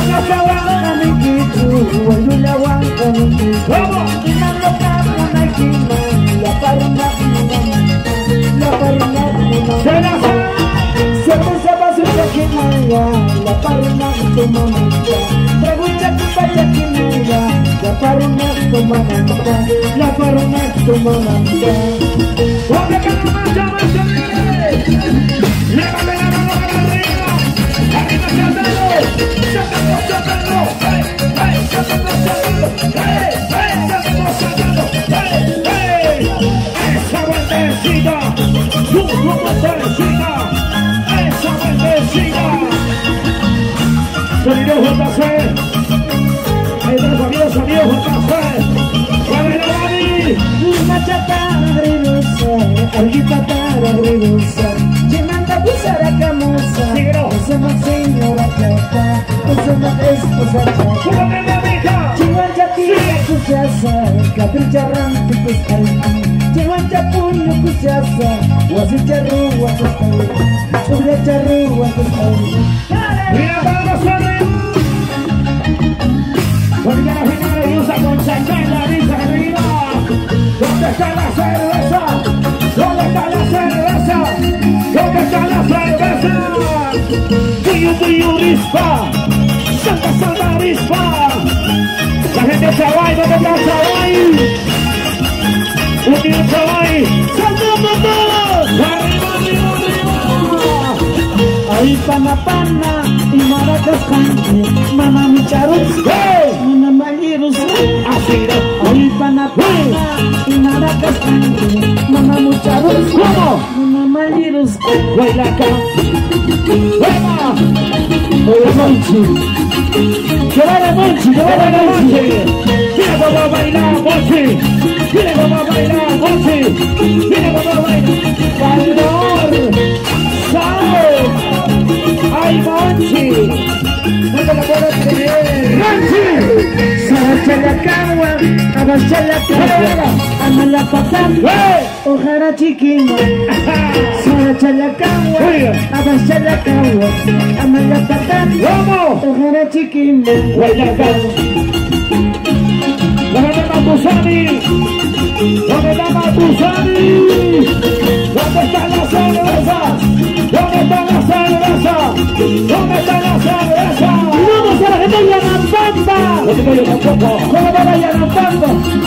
Sonido JC, ahí están los amigos JC, ¡Suave la Dani! Una chatarra agridosa, alguita para agridosa, llenando pusara camosa, somos señora chata, somos esposa chata. ¡Súbame la vieja! Chihuahua tira cuchasa, capricharrante pescalí, Chihuahua puño cuchasa, guasicharrua pescalí, sublecharrua pescalí. ¡Mira para los hombres! Porque la gente le usa con chancla, dice arriba. ¿Dónde está la cerveza? ¿Dónde está la cerveza? ¿Dónde está la cerveza? Puyo rispa, Santa rispa. La gente de Chavay, ¿dónde está Chavay? Unión Chavay, ¡saltando todos! ¡Arriba, arriba, arriba! Ahí pana y maracas canti, mama micharus, mama malirus, así no. ahí pana y maracas canti, mama micharus, ¿cómo? mama malirus, Baila acá, ¡venga! oye Monchi, ¡Que vaya Monchi, que vaya Monchi! ¡Mira cómo va a bailar Monchi! ¡Mira cómo va a bailar Monchi! ¡Mira cómo va a bailar! ¡Bailador! ¡Sabe! ¡Ay, Monchi! ¡No te lo puedo creer! ¡Monchi! Sabacha la cagua, abacha la cagua, ama la patán, ojara chiquino. Sabacha la cagua, abacha la cagua, ama la patán, ¡Vamos! ojara chiquino. ¡Baila acá! ¡Dónde está Matuzani! ¿Dónde está Matuzani? ¿Dónde está la cerveza? ¿Dónde está la cerveza? ¿Dónde está la cerveza? ¡Vamos a la gente Yanapamba! No te voy a tampoco. ¿Cómo va la Yanapamba?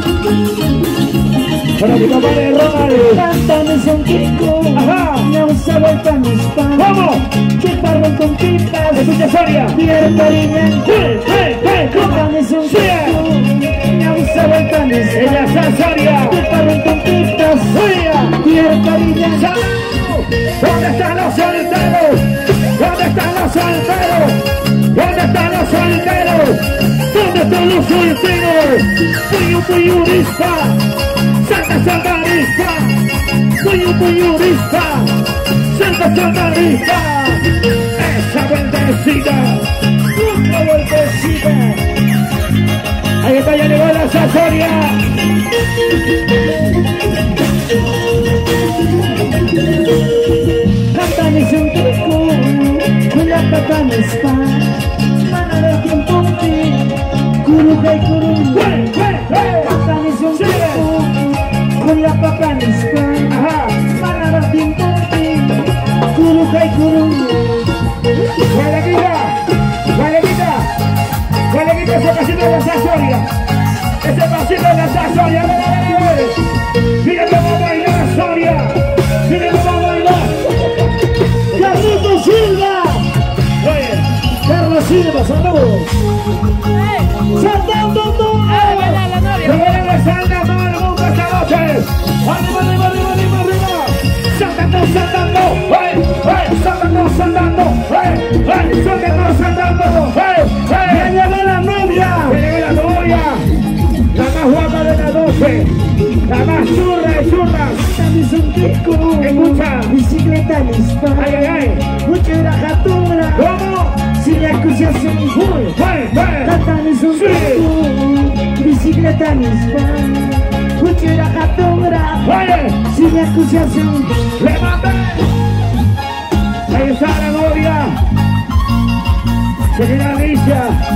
Para mi compadre Ronald. Cántame son Kiko, Ajá. no se vuelta mis pan. ¿Cómo? Chuparron con pipas, Escucha Soria. Pierre Parillán. ¿Cómo? Cántame son Sí. Kiko, no se vuelta mis pan. Ella está Soria. Chuparron con pipas, Soria. Pierre Parillán. ¿Dónde están los solteros? ¿Dónde están los solteros? ¿Dónde están los solteros? ¿Dónde están los solteros? Puyo rispa, Santa rispa, Puyo rispa, Santa rispa. Esa vueltecita, otra vueltecita. Ahí está, ya llegó la Sasoria. Cántame son Kiko, con la papa mis pan. Mana del tiempo Curuja y Curuja. Cántame son Kiko, con la papa mis pan. Mana del tiempo Curuja y Curuja. Gualeguita, ese pasito de la Sasoria. Ese pasito de la Sasoria. Mira cómo baila Soria. Mira cómo baila. Carlitos Silva. Oye, Carlos Silva, saludos. Saltando todo. se viene de Santa Marta esta noche. Arriba, arriba, arriba, arriba, arriba. Saltando, saltando. Saltando, saltando. Saltando, saltando. Ya llegó la novia. Que llegue la novia. La más guapa de las 12. La más churra de churras. Cántame son Kiko. Escucha. Bicicleta mis pan. Ay, ay, ay. Mucho era jatura. ¿Cómo? Sin acusación. Cántame son Kiko. Bicicleta mis pan. Mucho era jatura. Oye, Sin acusación. levante. Ahí está la novia. Señora Alicia.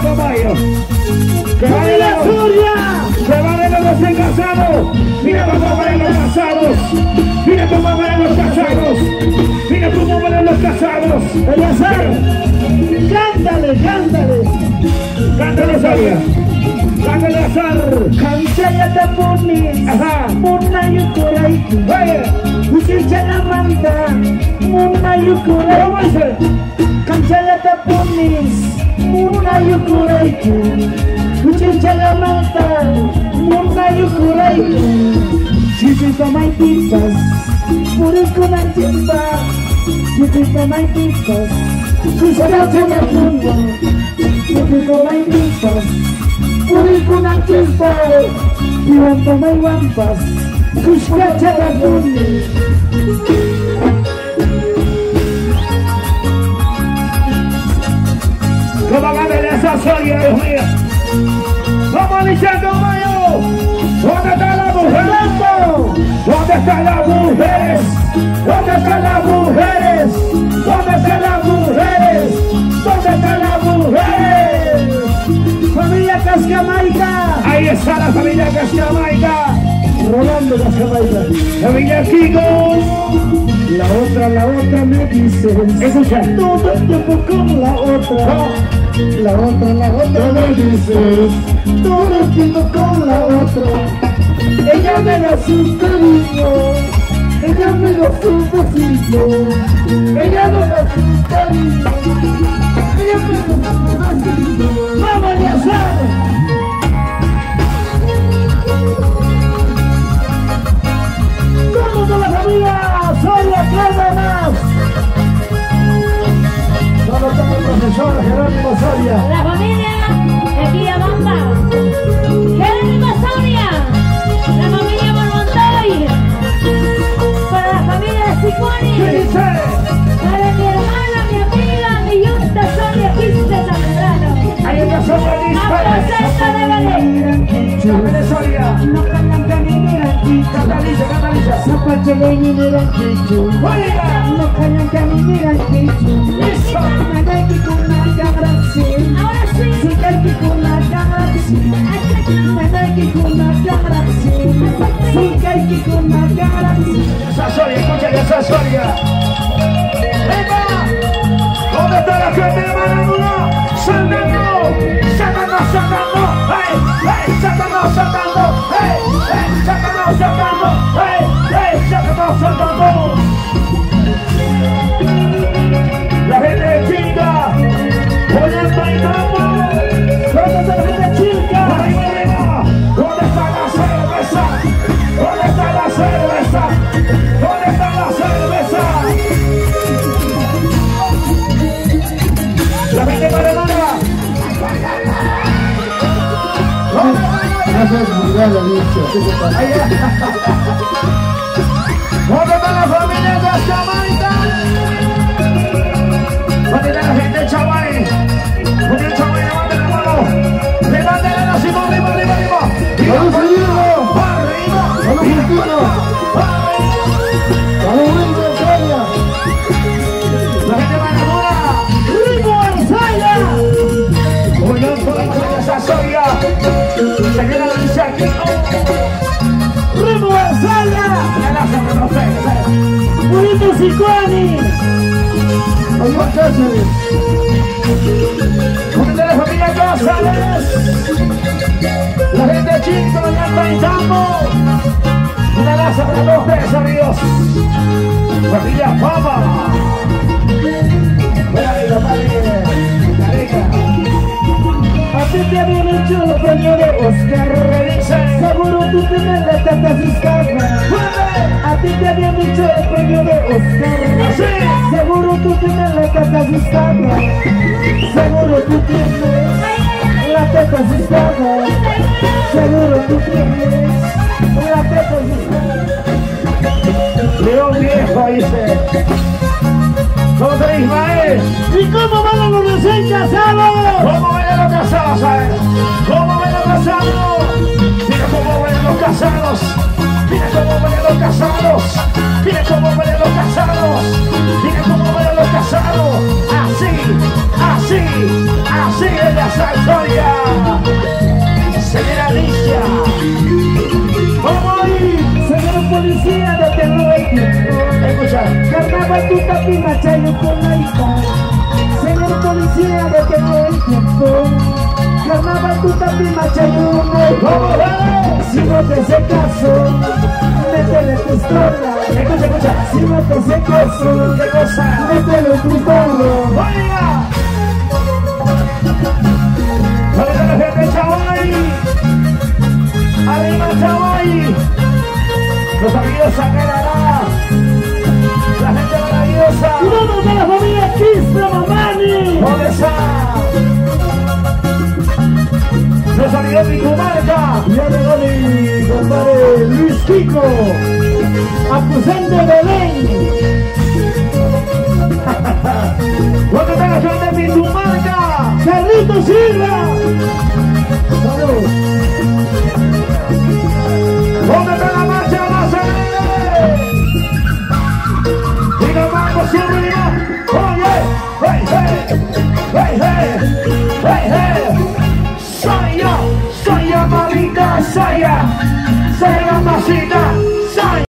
de mayo. Que ¡Familia Soria! se van los recién casados. Mira cómo van los casados. Mira cómo van los casados. Mira cómo van los casados. Eleazar, cántale, cántale. Cántale, Soria. Cántale, Azar. Kancaya tapunis, Ajá. muna yukurai. Oye, Uchicha la manta, muna ¿cómo yukurai. dice? Kancaya tapunis, muna yukurai. Uchicha la manta, muna yukurai. Chichita mai pipas, puriko na chimba. Chichita mai pipas, kushkacha na punga. Chichita mai pipas, puriko na chimba. Iwanta mai wampas, kushkacha na punga. ¿Cómo va a ver esa Soria, Dios mío? Vamos diciendo, Mayo. ¿Dónde están las mujeres? ¿Dónde están las mujeres? ¿Dónde están las mujeres? ¿Dónde están las mujeres? ¿Dónde están las mujeres? Familia Cascamaica, Ahí está la familia Cascamaica. Rolando Cascamaica. Familia Kiko. La otra me dice, Escucha. todo el tiempo con la otra. La otra me dices, todo el tiempo con la otra. Ella me da su cariño, ella me da su besito, ella me da su cariño, ella me da su besito. ¡Vamos a hacer! ¡Vamos a la familia! ¡Soy la clase más! ¿Dónde está el profesor Jerónimo Soria? La familia de Quillabamba, Jerónimo Soria, la familia Monmontoy, para la familia de ¿Qué Sicuani, dice? para mi hermana, mi amiga, mi yunta Soria Quiste Zambrano, Ahí está Soria aposenta de Belén. Cántale, Soria. No cantan que ni miran chicho, Cantaliza, cantaliza. zapacho de ni miran chicho. Oiga. No cantan que ni miran chicho. Listo. Nadaki con la gracia, Ahora sí, Sikaki con la gracia, Nadaki con la gracia, Sikaki con la gracia. Esa Soria, escuchen esa Soria. ¡Venga! ¿Dónde está la gente de Maradona? ¡Saltando! ¡Saltando, saltando! ¡Hey! ¡Hey! ¡Saltando, saltando! ¡Hey! ¡Hey! ¡Saltando, saltando! ¡Hey! ¡Hey! ¡Saltando, saltando! La gente de Chinga, poniendo ahí vamos. ¿Dónde está la gente de Chinga? Arriba, arriba. ¿Dónde está la cerveza? ¿Dónde está la cerveza? ¿Dónde está la cerveza? La gente de Maradona. Gracias por darle mucho. ¿Dónde está la familia de Jamaica? ¿Dónde está la gente de Chaguay? ¿Dónde está Chaguay? Levanten la mano. Levanten la mano, Simón, arriba, arriba, arriba. ¡Vamos, Arriba, arriba. ¡Vamos, Argentino! ¡Vamos, Wilmer Soria! La gente de Maradona. ¡Ritmo Arzaya! Oigan, toda la familia de esa Soria. Se queda la dice aquí. ¡Ritmo Arzaya! La laza de los peces. ¡Bonito Sicuani! ¡Adiós, Cáceres! ¿Dónde está la familia González? La gente de Chingo, ya está en Tambo. La laza de los peces, amigos. Familia Papa. Buena vida, padre. A ti te habían hecho el premio de Oscar. Seguro tú tienes la tata fiscal. A ti te habían hecho el premio de Oscar. Seguro tú tienes la tata fiscal. Seguro tú tienes la tata fiscal. Seguro tú tienes la tata fiscal. León viejo, dice. ¿Cómo te Ismael? ¿Y cómo van los recién casados? ¿Cómo ven los casados, sabes? ¿Cómo ven los casados? Mira cómo ven los casados. Mira cómo ven los casados. Mira cómo ven los casados. Mira cómo ven los casados. Así, así, así es la salsa. tu tapi machayo con la hija. Señor policía, detengo el tiempo. Carnaval tu tapi machayo no. Si no te hace caso, métele pistola. Escucha, escucha. Si no te hace caso, ¿Qué cosa? métele pistola. ¡Oiga! ¿Dónde está la gente de Chaguay? ¡Arriba Chaguay! Los amigos Saquerará. La gente maravillosa. ¡Saludos de la familia Quistra Mamani! ¿Dónde está? Los amigos de Cumarca. Ya llegó mi compadre Luis Kiko, acusante de Belén. ¿Dónde está la gente de Cumarca? Carlitos Silva.